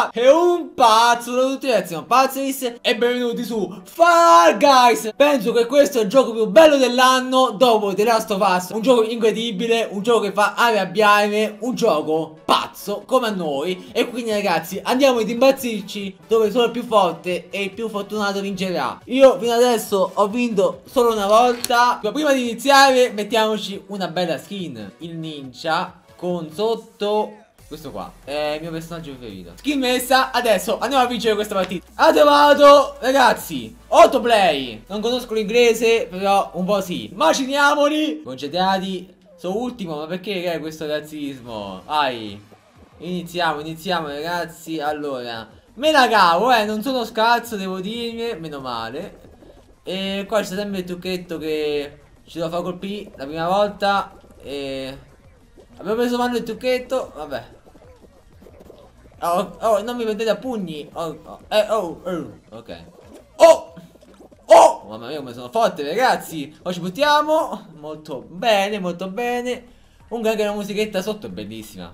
Ninja è un pazzo. Saluto a tutti ragazzi, sono Pazzovis e benvenuti su Fall Guys. Penso che questo è il gioco più bello dell'anno dopo The Last of Us. Un gioco incredibile, un gioco che fa arrabbiare, un gioco pazzo come a noi. E quindi ragazzi andiamo ad impazzirci, dove solo il più forte e il più fortunato vincerà. Io fino adesso ho vinto solo una volta. Ma prima di iniziare mettiamoci una bella skin, il ninja, con sotto questo qua è il mio personaggio preferito. Skin messa, adesso andiamo a vincere questa partita. Ha trovato, ragazzi, autoplay. Non conosco l'inglese, però un po' sì. Immaginiamoli. Concentrati. Sono ultimo, ma perché che è questo razzismo? Vai. Iniziamo ragazzi. Allora, me la cavo, non sono scarso, devo dirmi. Meno male. E qua c'è sempre il trucchetto che ci devo far colpire la prima volta. E abbiamo preso mano il trucchetto. Vabbè. Oh, non mi prendete a pugni. Ok. Oh, mamma mia come sono forte ragazzi. Ora ci buttiamo. Molto bene, molto bene. Comunque anche la musichetta sotto è bellissima.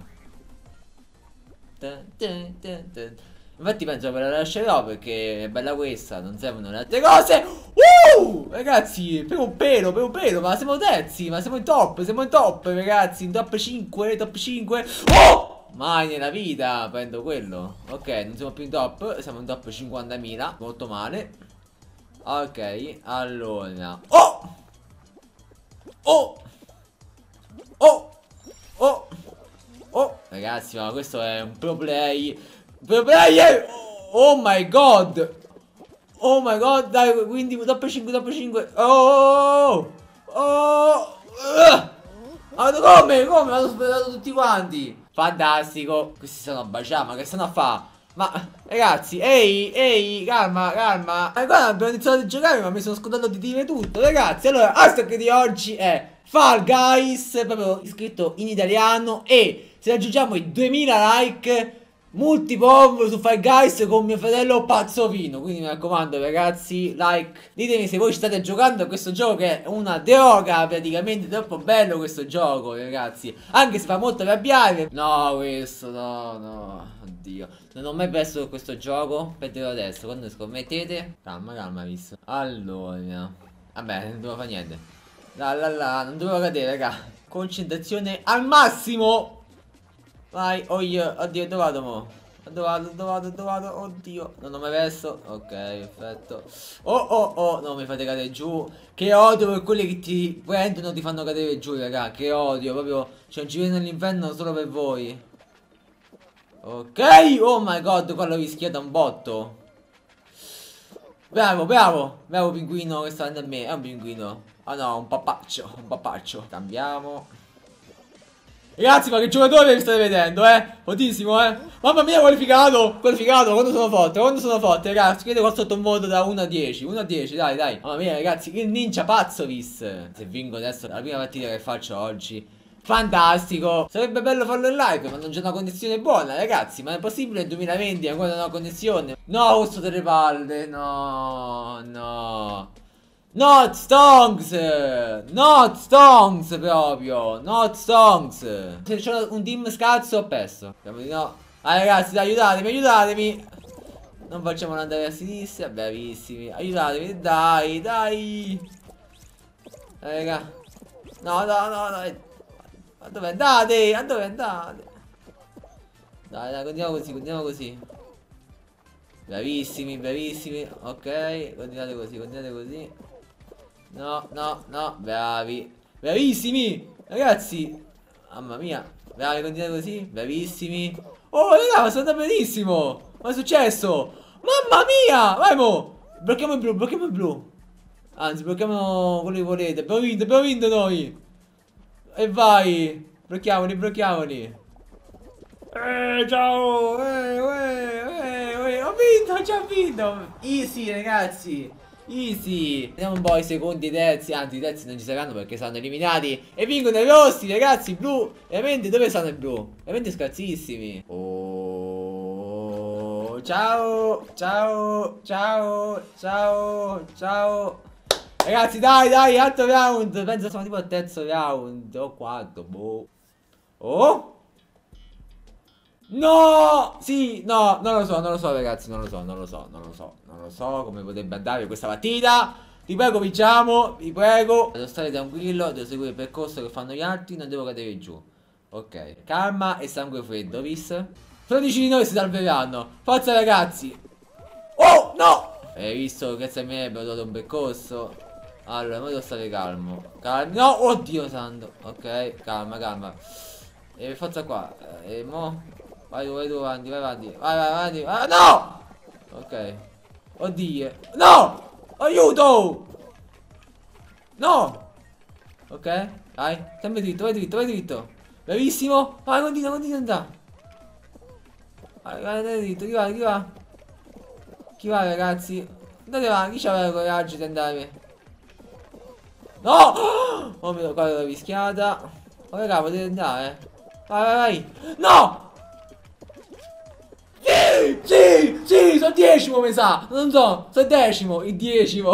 Infatti penso che la lascerò perché è bella questa. Non servono le altre cose. Ragazzi, per un pelo. Ma siamo terzi, ma siamo in top ragazzi. In top 5, top 5. Mai nella vita prendo quello. Ok, non siamo più in top. Siamo in top 50.000. Molto male. Ok, allora. Ragazzi, ma questo è un pro play. Pro player. Oh my god. Oh my god, dai, quindi top 5, top 5. Ma come? Come? L'hanno superato tutti quanti. Fantastico. Questi stanno a baciare, ma che stanno a fa? Ma ragazzi, ehi, calma. Guarda, abbiamo iniziato a giocare, ma mi sono scordato di dire tutto, ragazzi. Allora, hashtag di oggi è Fall Guys, proprio scritto in italiano. E se raggiungiamo i 2000 like, multipombo su Fall Guys con mio fratello Pazzovino. Quindi mi raccomando ragazzi, like. Ditemi se voi state giocando a questo gioco, che è una droga praticamente. Troppo bello questo gioco ragazzi, anche se fa molto arrabbiare. No, questo no. Oddio, non ho mai perso questo gioco. Perderò adesso. Quando scommettete, calma visto. Allora, vabbè, non devo fare niente. Non dovevo cadere raga. Concentrazione al massimo. Vai, oddio, ho trovato mo. Ho trovato, oddio. Non ho mai perso. Ok, perfetto. Non mi fate cadere giù. Che odio per quelli che ti prendono, ti fanno cadere giù, raga. Che odio, proprio. Cioè, ci viene all'inferno solo per voi. Ok, oh my god, qua l'ho rischiata un botto. Bravo pinguino che sta andando a me. È un pinguino. Ah no, un papaccio. Cambiamo. Ragazzi, ma che giocatore vi state vedendo, Fortissimo, Mamma mia, qualificato, quando sono forte, ragazzi. Chiede qua sotto un voto da 1 a 10. 1 a 10, dai. Mamma mia, ragazzi, il ninja Pazzovis. Se vinco adesso la prima partita che faccio oggi, fantastico. Sarebbe bello farlo in live, ma non c'è una connessione buona, ragazzi. Ma è possibile nel 2020 ancora non ho una connessione? No, questo delle palle, no. Not stonks proprio. Not stonks. Se c'è un team scazzo ho perso. No. Ragazzi, dai, aiutatemi. Non facciamolo andare a sinistra. Bravissimi. Aiutatemi, dai. Raga. No. A dove andate? Dai, continuiamo così. Bravissimi. Ok, continuate così. No, bravissimi, ragazzi. Mamma mia, bravi, continuate così, bravissimi. Oh, raga, ma sta andando benissimo. Ma è successo? Mamma mia, vai mo. Blocchiamo il blu. Anzi, blocchiamo quello che volete. Abbiamo vinto noi. E vai, blocchiamoli. Ciao. Ho vinto, già vinto. Easy, ragazzi. Easy. Vediamo un po' i secondi, i terzi. Anzi, i terzi non ci saranno perché saranno eliminati. E vincono i rossi, ragazzi. Blu. Veramente, dove stanno i blu? Veramente scarsissimi. Ciao. Ragazzi, dai, altro round. Penso siamo tipo al terzo round o quarto, boh. No! Sì, no, non lo so ragazzi, non lo so come potrebbe andare questa partita. Ti prego vinciamo, vi prego. Devo stare tranquillo, devo seguire il percorso che fanno gli altri, non devo cadere giù. Ok, calma e sangue freddo, vis? 13 di noi si salveranno. Forza ragazzi. Oh, no! Hai visto, grazie a me abbiamo dato un percorso. Allora, ora devo stare calmo. Calmo, no, oddio santo. Ok, calma, calma. E forza qua. E mo. Vai tu avanti, vai avanti. Vai avanti. Ah, no! Ok. Oddio. No! Aiuto! No! Ok, vai. Sempre dritto, vai dritto, vai dritto. Bravissimo. Vai, continua, continua ad andare. Vai dritto, chi va, chi va? Chi va ragazzi? Andate avanti, chi c'aveva il coraggio di andare? No! Oh mio, qua l'ho rischiata. Oh raga, potete andare. Vai, vai, vai. No! Sì, sono decimo mi sa. Non so, sono decimo, il decimo.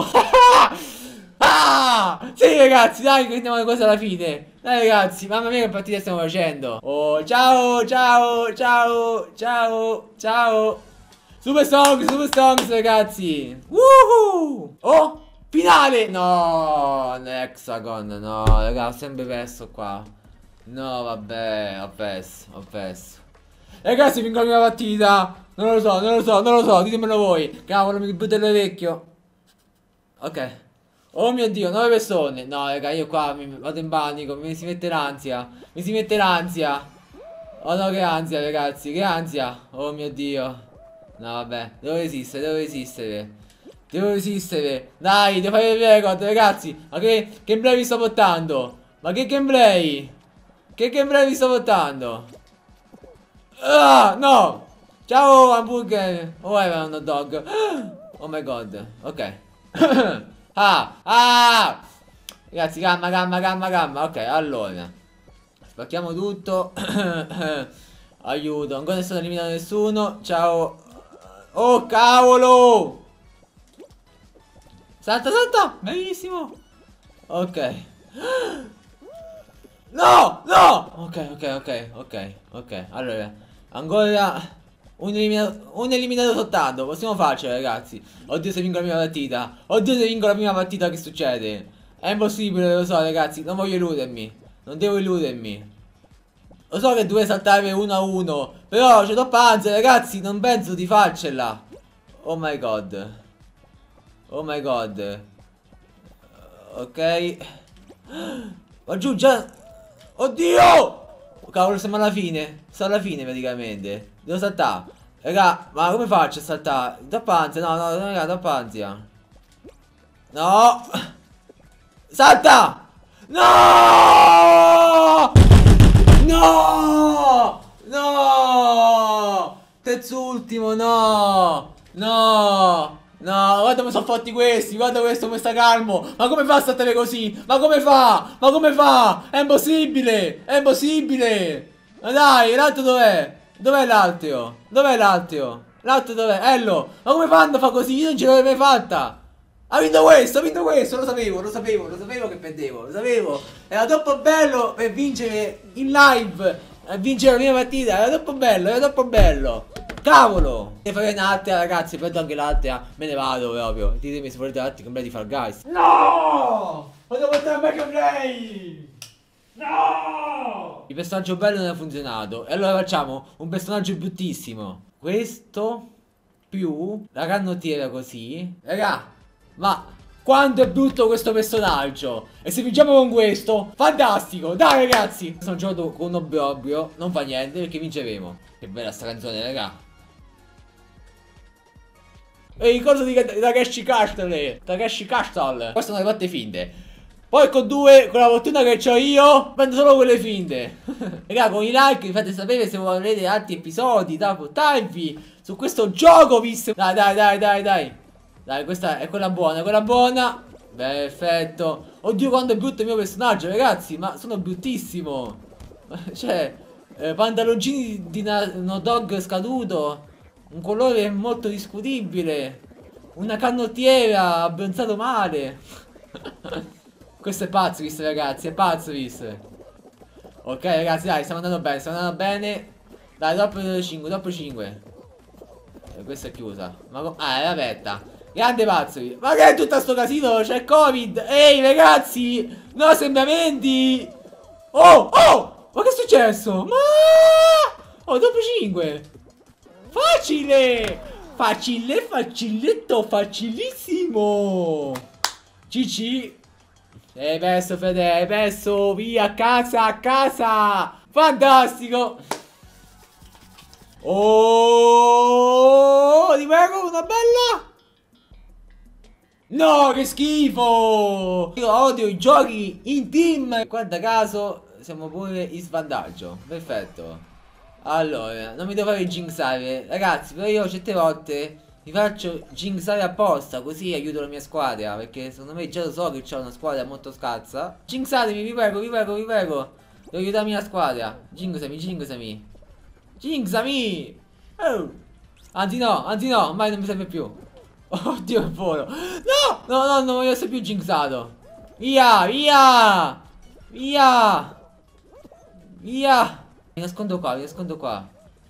Ah! Sì ragazzi, dai che andiamo quasi alla fine. Dai ragazzi, mamma mia che partita stiamo facendo. Oh, ciao, ciao, ciao, ciao, ciao. Super songs ragazzi. Woohoo! Oh, finale. No, Hexagon, no, raga, ho sempre perso qua. No, vabbè, ho perso. Ragazzi, vinco la mia partita. Non lo so, ditemelo voi. Cavolo, mi butto l'orecchio. Ok. Oh mio Dio, 9 persone. No, raga, io qua mi vado in panico. Mi si mette l'ansia. Mi si mette l'ansia. Oh no, che ansia, ragazzi, che ansia. Oh mio Dio. No, vabbè, devo resistere, devo resistere. Devo resistere. Dai, devo fare il record, ragazzi. Ma che gameplay vi sto portando? Ma che gameplay? Che gameplay vi sto portando? Ah, no! Ciao hamburger! Oh, era un hot dog. Oh my god. Ok. Ah! Ragazzi, calma, calma, calma, calma. Ok, allora. Spacchiamo tutto. Aiuto, ancora non è stato eliminato nessuno. Ciao. Oh, cavolo! Salta, salta! Benissimo. Ok. No! No! Ok. Allora, ancora un eliminato soltanto. Possiamo farcela, ragazzi. Oddio se vinco la prima partita. Oddio se vinco la prima partita, che succede? È impossibile, lo so, ragazzi. Non voglio illudermi. Non devo illudermi. Lo so che dovete saltare 1-1. Però c'è troppa ansia, ragazzi. Non penso di farcela. Oh my god. Oh my god. Ok. Ma giù già. Oddio! Oh, cavolo, siamo alla fine. Siamo alla fine praticamente. Devo saltare. Raga, ma come faccio a saltare? Troppa ansia. No, raga, troppa ansia. No. Salta! No! No! No! Terzultimo, no! No! No, guarda come sono forti questi, guarda questo come sta calmo. Ma come fa a saltare così? Ma come fa? Ma come fa? È impossibile! È impossibile! Ma dai, l'altro dov'è? Dov'è l'altro? Dov'è l'altro? L'altro dov'è? Ello! Ma come fanno a fa così? Io non ce l'avevo mai fatta! Ha vinto questo, lo sapevo che perdevo, lo sapevo. Era troppo bello per vincere in live, vincere la mia partita, era troppo bello. Cavolo! Ne farei un'altra, ragazzi, prendo anche l'altra, me ne vado proprio. Ditemi se volete altri gameplay di Fall Guys. No! Voglio portare me gameplay! No! Il personaggio bello non ha funzionato. E allora facciamo un personaggio bruttissimo. Questo più la canottiera così. Raga, ma quanto è brutto questo personaggio. E se vinciamo con questo, fantastico. Dai ragazzi, sono giocato con un obbrobrio. Non fa niente perché vinceremo. Che bella sta canzone, raga. E il coso di Takeshi Castle. Takeshi Castle. Queste sono le fatte finte. Poi con la fortuna che ho io, prendo solo quelle finte. Raga, con i like mi fate sapere se volete altri episodi da portarvi su questo gioco, visto. Dai. Dai, questa è quella buona. Perfetto. Oddio, quanto è brutto il mio personaggio, ragazzi. Ma sono bruttissimo. Cioè, pantaloncini di uno dog scaduto. Un colore molto discutibile. Una canottiera abbronzato male. Questo è pazzo, ragazzi. È pazzo, Ok, ragazzi, dai, stiamo andando bene. Dai, dopo 5, dopo 5. Questa è chiusa. Ah, è aperta. Grande pazzo. Ma che è tutto sto casino? C'è Covid. Ehi, ragazzi. No, sembiamenti. Oh, oh. Ma che è successo? Ma... Oh, dopo 5. Facile. Facile, facilletto, facilissimo. GG. Hai perso, Fede, hai perso. Via, a casa, a casa. Fantastico. Oh, ti prego, una bella. No, che schifo. Io odio i giochi in team. Guarda caso, siamo pure in svantaggio. Perfetto. Allora, non mi devo fare jinxare. Ragazzi, però io certe volte mi faccio jinxare apposta, così aiuto la mia squadra. Perché secondo me già lo so che c'ho una squadra molto scarsa. Jinxatemi, vi prego, vi prego, vi prego. Devo aiutarmi la squadra. Jinxami, jinxami. Jinxami. Oh. Anzi no, ormai non mi serve più. Oddio che volo. No, no, no, non voglio essere più jinxato. Via, via. Via. Via. Mi nascondo qua, mi nascondo qua.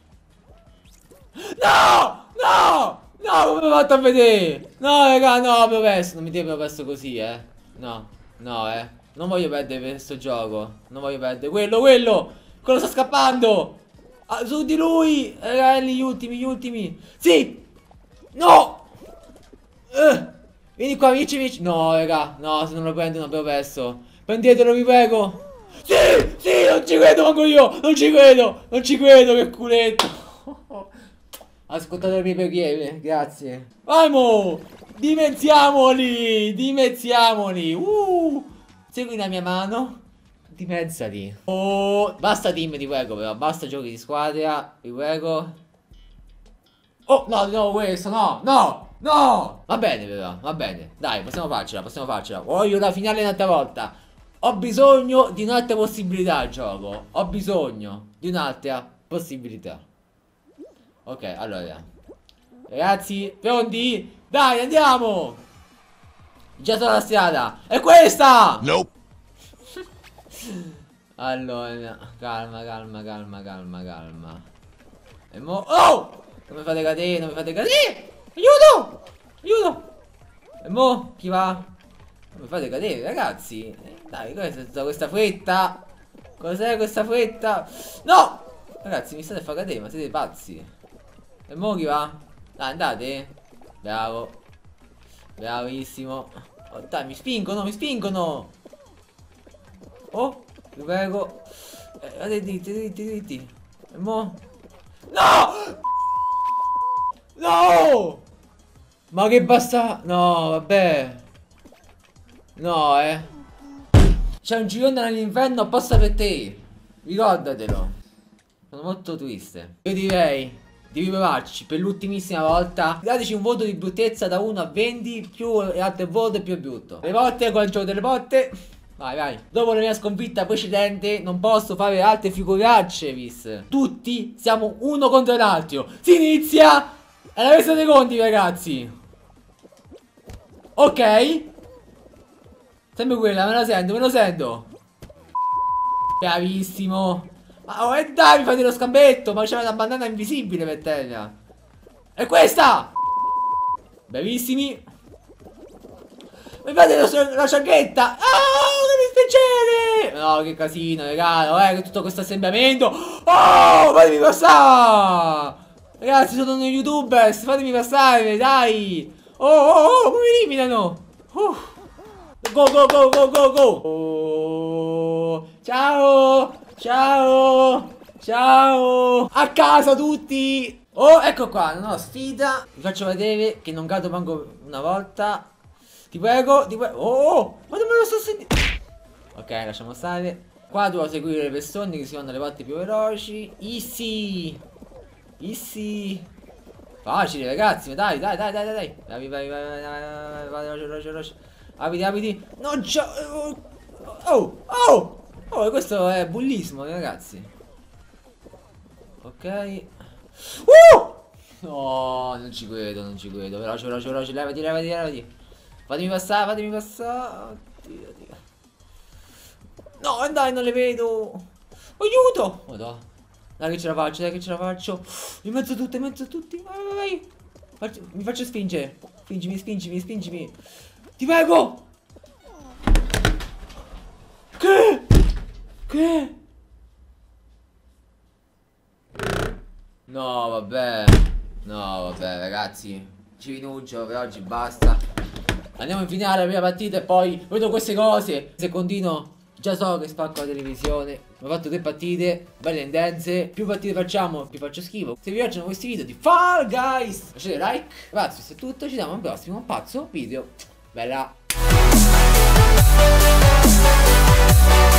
No! No! No, come mi ho fatto a vedere? No, raga, no, abbiamo perso. Non mi devo perso così, No, no, non voglio perdere questo gioco. Non voglio perdere. Quello, quello. Quello sta scappando. Ah, su di lui. Raga, gli ultimi, gli ultimi. Sì. No. Vieni qua, vieni, vieni. No, raga. No, se non lo prendo non abbiamo perso. Prendetelo, vi prego. Sì, sì, non ci credo manco io. Non ci credo. Non ci credo, che culetto. Ascoltate le mie preghiere, grazie. Vamo! Dimezziamoli! Dimezziamoli! Segui la mia mano. Dimezzali. Oh, basta team, ti prego, però. Basta giochi di squadra, vi prego. Oh, no, di nuovo questo, no, no, no. Va bene, però, va bene. Dai, possiamo farcela, possiamo farcela. Voglio la finale un'altra volta. Ho bisogno di un'altra possibilità al gioco. Ho bisogno di un'altra possibilità. Ok, allora. Ragazzi, pronti? Dai, andiamo! Già sulla strada. È questa! Nope. Allora, calma, calma, calma, calma, calma. E mo... Oh! Non mi fate cadere, non mi fate cadere! Aiuto! Aiuto! E mo, chi va? Non mi fate cadere, ragazzi. Dai, cos'è questa fretta? Cos'è questa fretta? No! Ragazzi, mi state a far cadere, ma siete pazzi. E mo chi va? Dai, andate. Bravo. Bravissimo. Oh, dai, mi spingono, mi spingono. Oh, vi prego. Andate dritti, dritti, dritti. E mo? No! No! Ma che basta? No, vabbè. No, c'è un girone nell'inferno apposta per te. Ricordatelo. Sono molto triste. Io direi di riprovarci per l'ultimissima volta. Dateci un voto di bruttezza da 1 a 20. Più alto voto più brutto. Le porte con il gioco delle porte. Vai, vai. Dopo la mia sconfitta precedente non posso fare altre figuracce, vis. Tutti siamo uno contro l'altro. Si inizia alla resa dei conti, ragazzi. Ok. Sempre quella, me la sento, me lo sento. Bravissimo. Ma oh, dai, mi fate lo scambetto. Ma c'è una bandana invisibile per terra. E questa. Bravissimi. Mi fate la cianchetta. Oh, che dispiacere. No, che casino, regalo, che tutto questo assemblamento. Oh, fatemi passare. Ragazzi, sono uno youtuber. Fatemi passare, dai. Oh, oh, oh, come mi eliminano. Go, go, go, go, go, go. Oh, ciao. Ciao. Ciao. A casa tutti. Oh, ecco qua, una nuova sfida. Vi faccio vedere che non cado manco una volta. Ti prego, ti prego. Oh, ma non me lo sto sentendo. Ok, lasciamo stare. Qua devo seguire le persone che si vanno alle parti più veloci. Easy. Easy. Facile, ragazzi. Dai, dai, dai, dai, dai. Vai, vai, vai, vai, vai, vai, veloce, veloce, veloce. Apriti, apriti. Non c'ho. Oh, oh. Oh, questo è bullismo, ragazzi. Ok. No, non ci credo, non ci credo. Veloce, veloce, veloce. Levati, levati, levati. Fatemi passare, fatemi passare. Oddio, oddio. No, dai, non le vedo. Aiuto. Madonna. Dai che ce la faccio, dai che ce la faccio. In mezzo a tutti, in mezzo a tutti. Vai, vai, vai. Mi faccio spingere. Spingimi, spingimi, spingimi. Ti prego. Che? Che? No, vabbè. No, vabbè, ragazzi. Ci rinuncio per oggi, basta. Andiamo in finale la prima partita e poi vedo queste cose. Se continuo, già so che spacco la televisione. Ho fatto 3 partite, belle intense. Più partite facciamo, più faccio schifo. Se vi piacciono questi video di Fall Guys, lasciate like. Ragazzi, questo è tutto. Ci vediamo al prossimo pazzo video. Bella.